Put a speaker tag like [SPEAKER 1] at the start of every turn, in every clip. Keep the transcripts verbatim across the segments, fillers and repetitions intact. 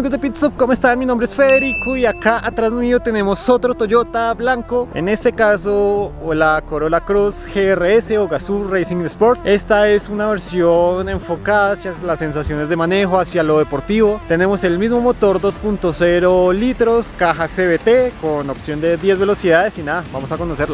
[SPEAKER 1] amigos de Pit Stop, ¿cómo están? Mi nombre es Federico y acá atrás mío tenemos otro Toyota blanco. En este caso, la Corolla Cross G R S o Gazoo Racing Sport. Esta es una versión enfocada hacia las sensaciones de manejo, hacia lo deportivo. Tenemos el mismo motor dos punto cero litros, caja C V T con opción de diez velocidades y nada, vamos a conocerla.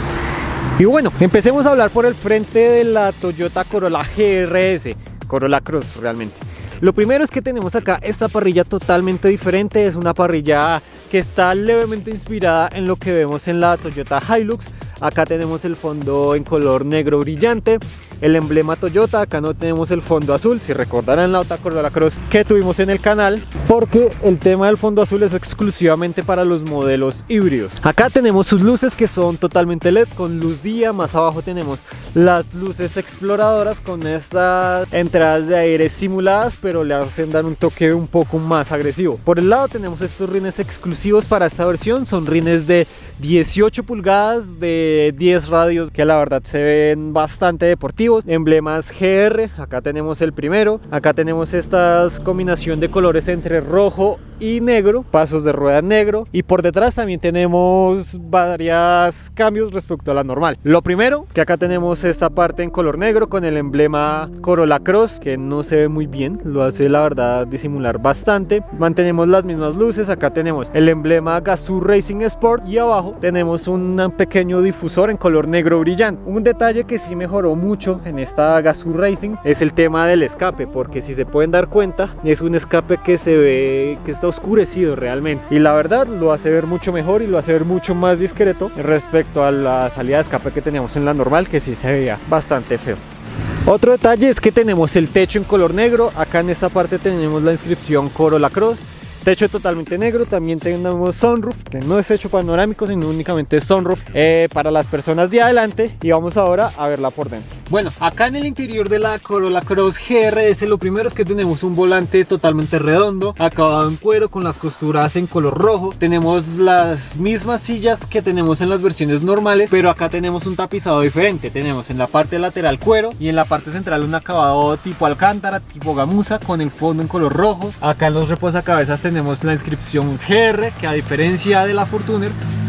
[SPEAKER 1] Y bueno, empecemos a hablar por el frente de la Toyota Corolla G R S, Corolla Cross realmente. Lo primero es que tenemos acá esta parrilla totalmente diferente, es una parrilla que está levemente inspirada en lo que vemos en la Toyota Hilux. Acá tenemos el fondo en color negro brillante, el emblema Toyota. Acá no tenemos el fondo azul, si recordarán la otra Corolla Cross que tuvimos en el canal, porque el tema del fondo azul es exclusivamente para los modelos híbridos. Acá tenemos sus luces que son totalmente L E D con luz día. Más abajo tenemos las luces exploradoras con estas entradas de aire simuladas, pero le hacen dar un toque un poco más agresivo. Por el lado tenemos estos rines exclusivos para esta versión, son rines de dieciocho pulgadas de diez radios que la verdad se ven bastante deportivos. Emblemas G R, acá tenemos el primero. Acá tenemos esta combinación de colores entre rojo y negro, pasos de rueda negro, y por detrás también tenemos varios cambios respecto a la normal. Lo primero, que acá tenemos esta parte en color negro con el emblema Corolla Cross, que no se ve muy bien, lo hace la verdad disimular bastante. Mantenemos las mismas luces. Acá tenemos el emblema Gazoo Racing Sport y abajo tenemos un pequeño difusor en color negro brillante. Un detalle que sí mejoró mucho en esta Gazoo Racing es el tema del escape, porque si se pueden dar cuenta es un escape que se ve que está oscurecido realmente, y la verdad lo hace ver mucho mejor y lo hace ver mucho más discreto respecto a la salida de escape que teníamos en la normal, que sí se veía bastante feo. Otro detalle es que tenemos el techo en color negro. Acá en esta parte tenemos la inscripción Corolla Cross, techo totalmente negro. También tenemos sunroof, que no es techo panorámico sino únicamente sunroof eh, para las personas de adelante, y vamos ahora a verla por dentro. Bueno, acá en el interior de la Corolla Cross G R S lo primero es que tenemos un volante totalmente redondo, acabado en cuero con las costuras en color rojo. Tenemos las mismas sillas que tenemos en las versiones normales, pero acá tenemos un tapizado diferente. Tenemos en la parte lateral cuero y en la parte central un acabado tipo alcántara, tipo gamuza, con el fondo en color rojo. Acá en los reposacabezas tenemos la inscripción G R, que a diferencia de la Fortuner,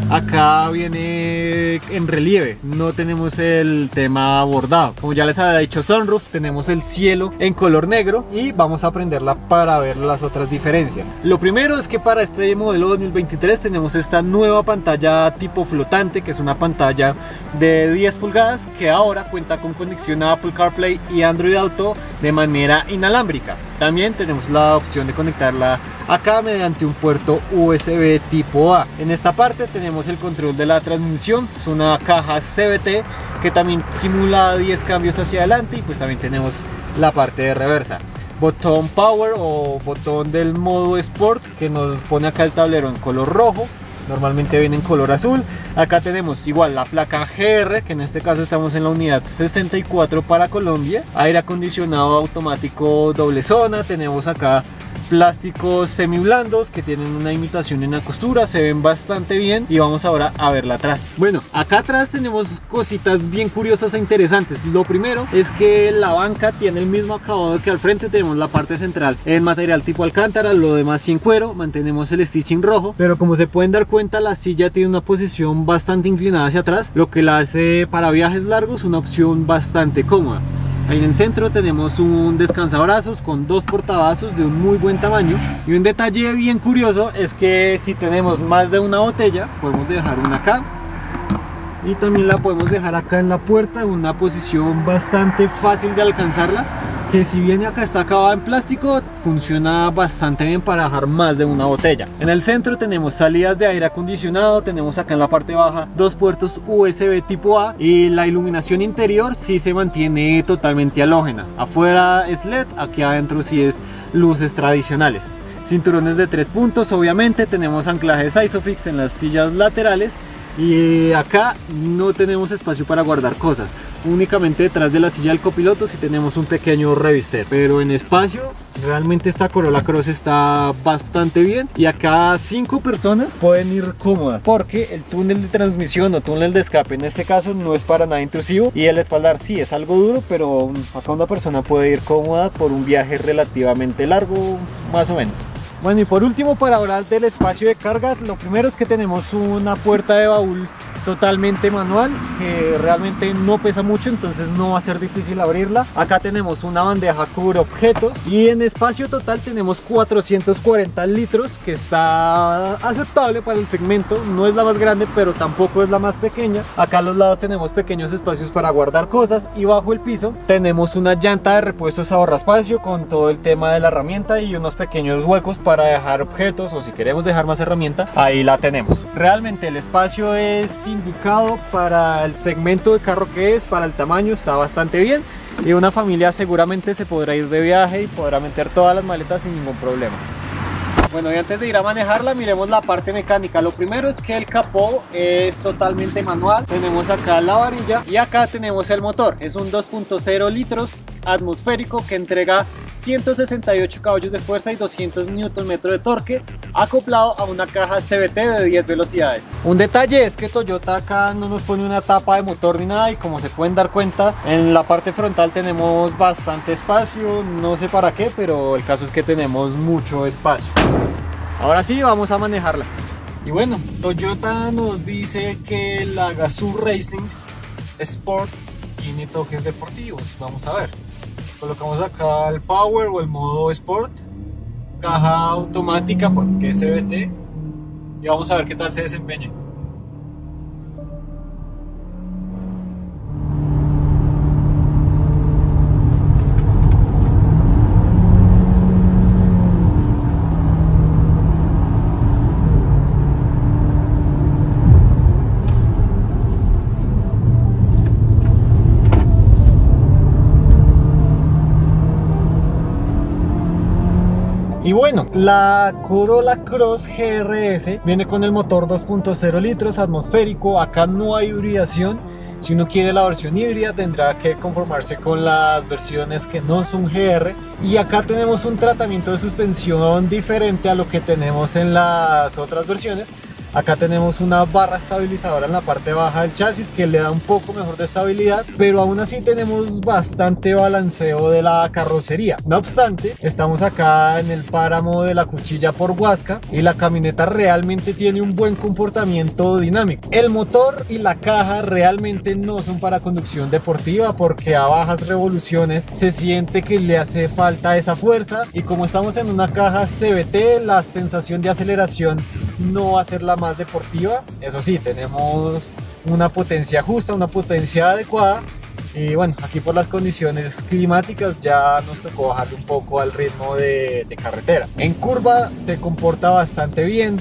[SPEAKER 1] acá viene en relieve, no tenemos el tema bordado. Como ya les había dicho, sunroof, tenemos el cielo en color negro, y vamos a prenderla para ver las otras diferencias. Lo primero es que para este modelo dos mil veintitrés tenemos esta nueva pantalla tipo flotante, que es una pantalla de diez pulgadas que ahora cuenta con conexión a Apple CarPlay y Android Auto de manera inalámbrica. También tenemos la opción de conectarla acá mediante un puerto U S B tipo A. En esta parte tenemos el control de la transmisión, es una caja C V T que también simula diez cambios hacia adelante, y pues también tenemos la parte de reversa. Botón Power o botón del modo Sport, que nos pone acá el tablero en color rojo. Normalmente viene en color azul. Acá tenemos igual la placa G R, que en este caso estamos en la unidad sesenta y cuatro para Colombia. Aire acondicionado automático doble zona. Tenemos acá plásticos semi blandos que tienen una imitación en la costura, se ven bastante bien, y vamos ahora a verla atrás. Bueno, acá atrás tenemos cositas bien curiosas e interesantes. Lo primero es que la banca tiene el mismo acabado que al frente. Tenemos la parte central en material tipo alcántara, lo demás sí en cuero. Mantenemos el stitching rojo, pero como se pueden dar cuenta, la silla tiene una posición bastante inclinada hacia atrás, lo que la hace para viajes largos una opción bastante cómoda. Ahí en el centro tenemos un descansabrazos con dos portavasos de un muy buen tamaño, y un detalle bien curioso es que si tenemos más de una botella podemos dejar una acá, y también la podemos dejar acá en la puerta en una posición bastante fácil de alcanzarla, que si bien acá está acabada en plástico, funciona bastante bien para dejar más de una botella. En el centro tenemos salidas de aire acondicionado, tenemos acá en la parte baja dos puertos U S B tipo A, y la iluminación interior sí se mantiene totalmente halógena. Afuera es L E D, aquí adentro sí es luces tradicionales. Cinturones de tres puntos, obviamente. Tenemos anclajes Isofix en las sillas laterales, y acá no tenemos espacio para guardar cosas, únicamente detrás de la silla del copiloto sí tenemos un pequeño revister, pero en espacio realmente esta Corolla Cross está bastante bien, y acá cinco personas pueden ir cómodas, porque el túnel de transmisión o túnel de escape en este caso no es para nada intrusivo, y el espaldar sí es algo duro, pero acá una persona puede ir cómoda por un viaje relativamente largo, más o menos. Bueno, y por último, para hablar del espacio de carga, lo primero es que tenemos una puerta de baúl totalmente manual que realmente no pesa mucho, entonces no va a ser difícil abrirla. Acá tenemos una bandeja cubre objetos y en espacio total tenemos cuatrocientos cuarenta litros, que está aceptable para el segmento. No es la más grande, pero tampoco es la más pequeña. Acá a los lados tenemos pequeños espacios para guardar cosas y bajo el piso tenemos una llanta de repuestos ahorra espacio con todo el tema de la herramienta y unos pequeños huecos para dejar objetos, o si queremos dejar más herramienta, ahí la tenemos. Realmente el espacio es indicado para el segmento de carro que es, para el tamaño está bastante bien, y una familia seguramente se podrá ir de viaje y podrá meter todas las maletas sin ningún problema. Bueno, y antes de ir a manejarla, miremos la parte mecánica. Lo primero es que el capó es totalmente manual. Tenemos acá la varilla y acá tenemos el motor. Es un dos punto cero litros atmosférico que entrega ciento sesenta y ocho caballos de fuerza y doscientos newton metros de torque, acoplado a una caja C V T de diez velocidades. Un detalle es que Toyota acá no nos pone una tapa de motor ni nada, y como se pueden dar cuenta, en la parte frontal tenemos bastante espacio. No sé para qué, pero el caso es que tenemos mucho espacio. Ahora sí, vamos a manejarla. Y bueno, Toyota nos dice que la Gazoo Racing Sport tiene toques deportivos. Vamos a ver. Colocamos acá el Power o el modo Sport, caja automática porque es C V T, y vamos a ver qué tal se desempeña. Y bueno, la Corolla Cross G R S viene con el motor dos punto cero litros atmosférico. Acá no hay hibridación. Si uno quiere la versión híbrida, tendrá que conformarse con las versiones que no son G R. Y acá tenemos un tratamiento de suspensión diferente a lo que tenemos en las otras versiones. Acá tenemos una barra estabilizadora en la parte baja del chasis que le da un poco mejor de estabilidad, pero aún así tenemos bastante balanceo de la carrocería. No obstante, estamos acá en el páramo de la Cuchilla por Huasca y la camioneta realmente tiene un buen comportamiento dinámico. El motor y la caja realmente no son para conducción deportiva, porque a bajas revoluciones se siente que le hace falta esa fuerza, y como estamos en una caja C V T, la sensación de aceleración no va a ser la más deportiva. Eso sí, tenemos una potencia justa, una potencia adecuada, y bueno, aquí por las condiciones climáticas ya nos tocó bajarle un poco al ritmo de, de carretera. En curva se comporta bastante bien.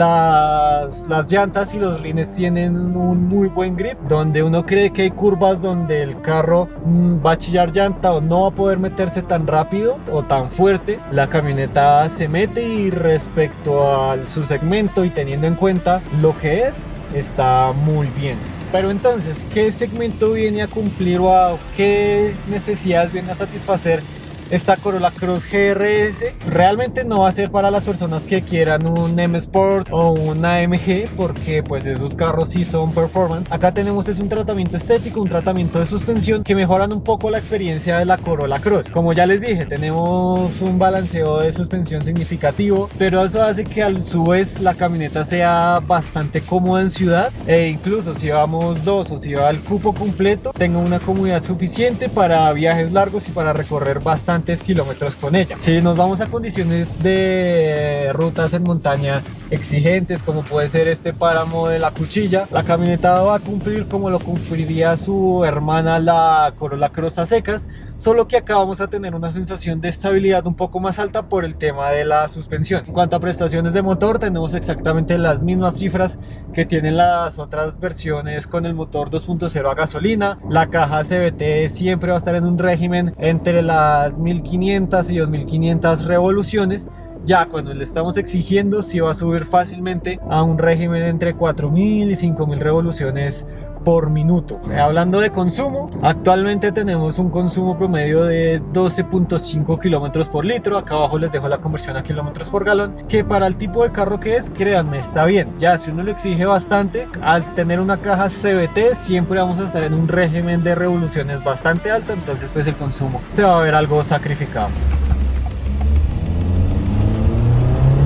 [SPEAKER 1] Las, las llantas y los rines tienen un muy buen grip, donde uno cree que hay curvas donde el carro mmm, va a chillar llanta o no va a poder meterse tan rápido o tan fuerte. La camioneta se mete, y respecto a su segmento y teniendo en cuenta lo que es, está muy bien. Pero entonces, ¿qué segmento viene a cumplir o a qué necesidades viene a satisfacer esta Corolla Cross G R S? Realmente no va a ser para las personas que quieran un M Sport o un A M G, porque pues esos carros sí son performance. Acá tenemos es un tratamiento estético, un tratamiento de suspensión que mejoran un poco la experiencia de la Corolla Cross. Como ya les dije, tenemos un balanceo de suspensión significativo, pero eso hace que a su vez la camioneta sea bastante cómoda en ciudad, e incluso si vamos dos o si va el cupo completo, tenga una comodidad suficiente para viajes largos y para recorrer bastante kilómetros con ella. Si nos vamos a condiciones de rutas en montaña exigentes, como puede ser este páramo de la Cuchilla, la camioneta va a cumplir como lo cumpliría su hermana la Corolla Cross a secas, solo que acá vamos a tener una sensación de estabilidad un poco más alta por el tema de la suspensión. En cuanto a prestaciones de motor, tenemos exactamente las mismas cifras que tienen las otras versiones con el motor dos punto cero a gasolina. La caja C V T siempre va a estar en un régimen entre las mil quinientas y dos mil quinientas revoluciones. Ya cuando le estamos exigiendo, sí va a subir fácilmente a un régimen entre cuatro mil y cinco mil revoluciones por minuto. Hablando de consumo, actualmente tenemos un consumo promedio de doce punto cinco kilómetros por litro. Acá abajo les dejo la conversión a kilómetros por galón, que para el tipo de carro que es, créanme, está bien. Ya si uno lo exige bastante, al tener una caja C V T siempre vamos a estar en un régimen de revoluciones bastante alto, entonces pues el consumo se va a ver algo sacrificado.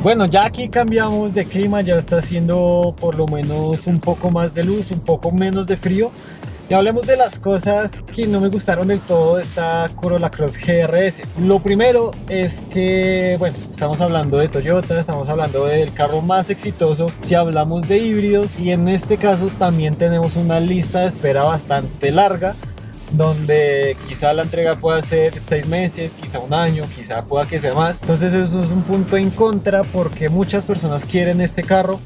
[SPEAKER 1] Bueno, ya aquí cambiamos de clima, ya está haciendo por lo menos un poco más de luz, un poco menos de frío. Y hablemos de las cosas que no me gustaron del todo de esta Corolla Cross G R S. Lo primero es que, bueno, estamos hablando de Toyota, estamos hablando del carro más exitoso si hablamos de híbridos, y en este caso también tenemos una lista de espera bastante larga, donde quizá la entrega pueda ser seis meses, quizá un año, quizá pueda que sea más. Entonces eso es un punto en contra, porque muchas personas quieren este carro,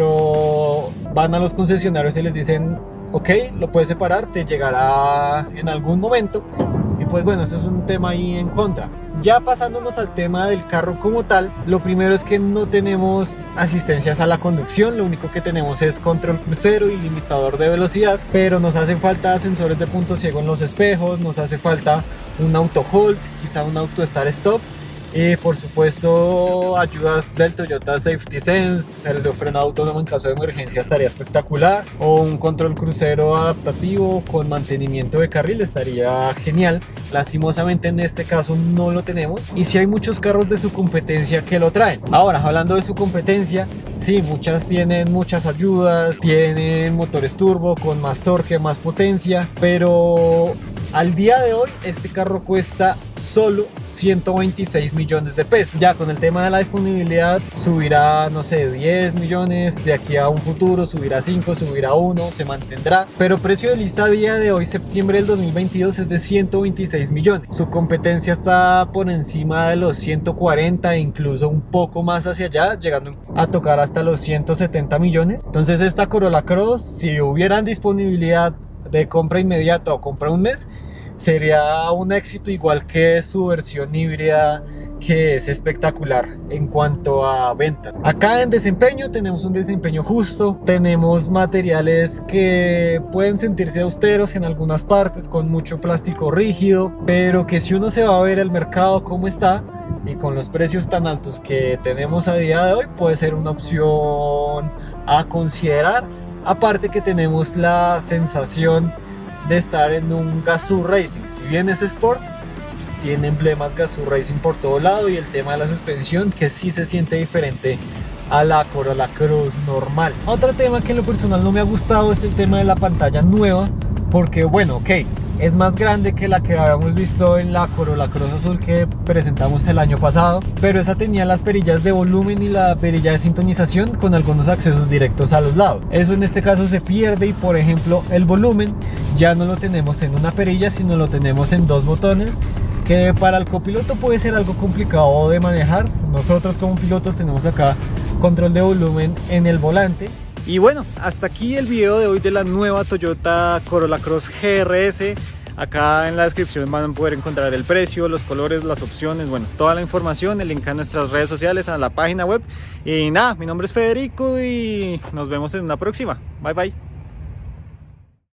[SPEAKER 1] pero van a los concesionarios y les dicen: ok, lo puedes separar, te llegará en algún momento. Y pues bueno, eso es un tema ahí en contra. Ya pasándonos al tema del carro como tal, lo primero es que no tenemos asistencias a la conducción, lo único que tenemos es control crucero y limitador de velocidad, pero nos hacen falta sensores de punto ciego en los espejos, nos hace falta un auto hold, quizá un auto start stop. Y por supuesto ayudas del Toyota Safety Sense, el de frenado autónomo en caso de emergencia estaría espectacular, o un control crucero adaptativo con mantenimiento de carril estaría genial. Lastimosamente en este caso no lo tenemos, y sí hay muchos carros de su competencia que lo traen. Ahora, hablando de su competencia, sí, muchas tienen muchas ayudas, tienen motores turbo con más torque, más potencia, pero al día de hoy este carro cuesta solo ciento veintiséis millones de pesos. Ya con el tema de la disponibilidad subirá, no sé, diez millones, de aquí a un futuro subirá cinco, subirá uno, se mantendrá, pero precio de lista a día de hoy, septiembre del dos mil veintidós, es de ciento veintiséis millones. Su competencia está por encima de los ciento cuarenta e incluso un poco más hacia allá, llegando a tocar hasta los ciento setenta millones. Entonces esta Corolla Cross, si hubieran disponibilidad de compra inmediata o compra un mes, sería un éxito, igual que su versión híbrida, que es espectacular en cuanto a venta. Acá en desempeño tenemos un desempeño justo, tenemos materiales que pueden sentirse austeros en algunas partes, con mucho plástico rígido, pero que si uno se va a ver el mercado como está y con los precios tan altos que tenemos a día de hoy, puede ser una opción a considerar. Aparte que tenemos la sensación de estar en un Gazoo Racing. Si bien es Sport, tiene emblemas Gazoo Racing por todo lado, y el tema de la suspensión que sí se siente diferente a la Corolla Cross normal. Otro tema que en lo personal no me ha gustado es el tema de la pantalla nueva, porque bueno, ok, es más grande que la que habíamos visto en la Corolla Cross Azul que presentamos el año pasado, pero esa tenía las perillas de volumen y la perilla de sintonización con algunos accesos directos a los lados. Eso en este caso se pierde, y por ejemplo el volumen ya no lo tenemos en una perilla, sino lo tenemos en dos botones, que para el copiloto puede ser algo complicado de manejar. Nosotros como pilotos tenemos acá control de volumen en el volante. Y bueno, hasta aquí el video de hoy de la nueva Toyota Corolla Cross G R S. Acá en la descripción van a poder encontrar el precio, los colores, las opciones, bueno, toda la información, el link a nuestras redes sociales, a la página web. Y nada, mi nombre es Federico y nos vemos en una próxima. Bye bye.